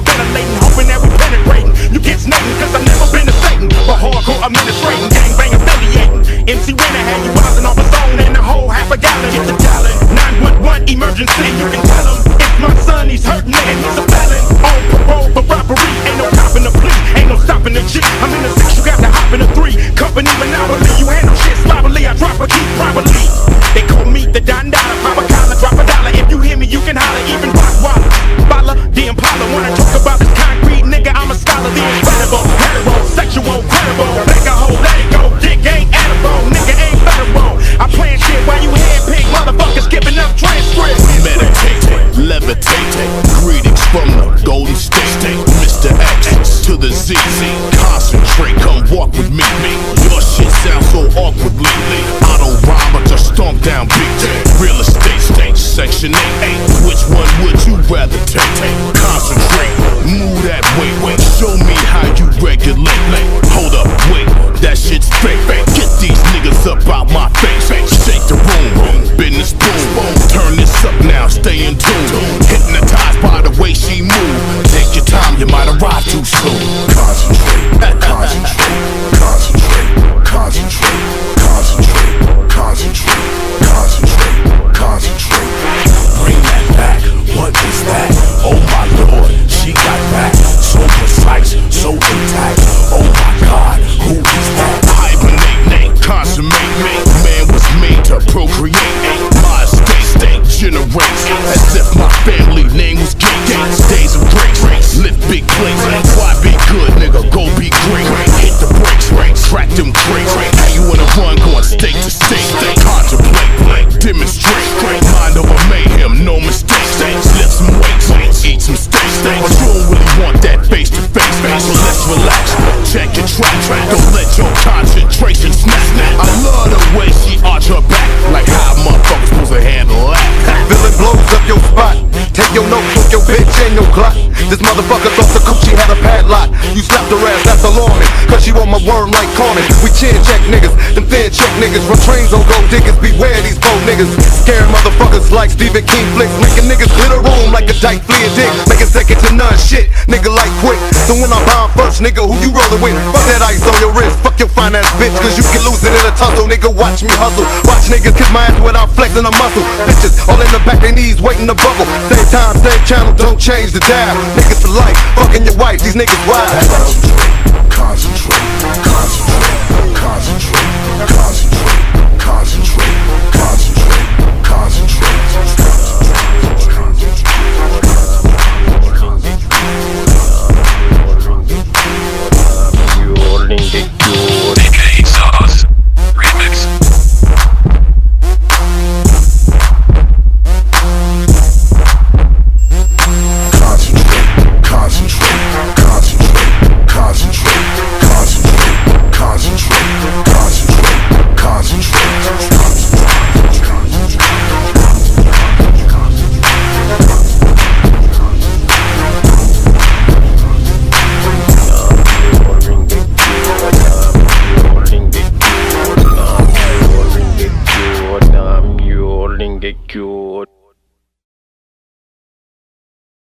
ventilating, hoping that we penetrating. You get snaking, cause I've never been to Satan, but hardcore administrating, gangbang affiliating. MC Winner had you buzzing off a zone and a whole half a gallon. Hit the talent, 911 emergency. You can tell him, it's my son, he's hurting and he's a felon. On parole for robbery, ain't no copping a plea, ain't no stopping the G. I'm in the 6, you got to hop in the 3. Company monopoly, you handle shit sloppily, I drop a key properly. They call me the Don Dada, pop a collar, drop a dollar. If you hear me, you can holler, even rock waller. Bala, the Impala, wanna talk about this concrete nigga, I'm a scholar, the incredible, heterosexual, credible. Make a hole, let it go, dick ain't edible, nigga ain't federal. I plan shit while you handpick motherfuckers giving up transcripts. Meditating, levitating, greetings from the Golden State. Mr. X to the Z. Concentrate, come walk with me. Your shit sounds so awkward lately. I don't rhyme, but just stomp down big day. Real estate state, section 8. Which one would you rather take? Concentrate, move that way. Show me how you regulate. Hold up, wait, that shit's fake. Get these niggas up out my face. Shake the room, business boom. Turn this up now, stay in tune. Hypnotized by the way she move. Take your time, you might arrive too soon. Concentrate, concentrate, concentrate, concentrate, concentrate, concentrate, concentrate, concentrate. Bring that back, what is that? Oh my lord, she got back. So precise, so intact. Oh my god, who is that? Hibernate, consummate, man was made to procreate. My estate generates as if my family name was Gates. Days of grace, lift big plates. Why be good, nigga, go be great. Hit the brakes, crack them crates. How you wanna run, going state to state. Contemplate, demonstrate. Mind over mayhem, no mistakes. Lift some weights, eat some steaks. But you don't really want that face to face. So let's relax, check your track. Don't let your concentration snap. I love the way she arch her back. Like how a motherfucker's supposed to handle that. Villain blows up your spot. Take your notebook, your bitch and your clock. This motherfucker thought the coochie had a padlock. You slapped her ass, that's alarming. Cause she want my worm like Carmen. We chin check niggas, them thin check niggas. Run trains on gold diggers, beware these bold niggas. Scaring motherfuckers like Stephen King flicks. Making niggas clear the room like a dyke flea dick. Making second to none shit, nigga like quick. So when I bomb first, nigga, who you rollin' with? Fuck that ice on your wrist, fuck your fine ass bitch. Cause you can lose it in a tussle, nigga, watch me hustle. Watch niggas kiss my ass without flexing a muscle. Bitches all in the back, they knees waiting to bubble. Same time, same channel, don't change the dial. Niggas for life, fucking your wife, these niggas wild.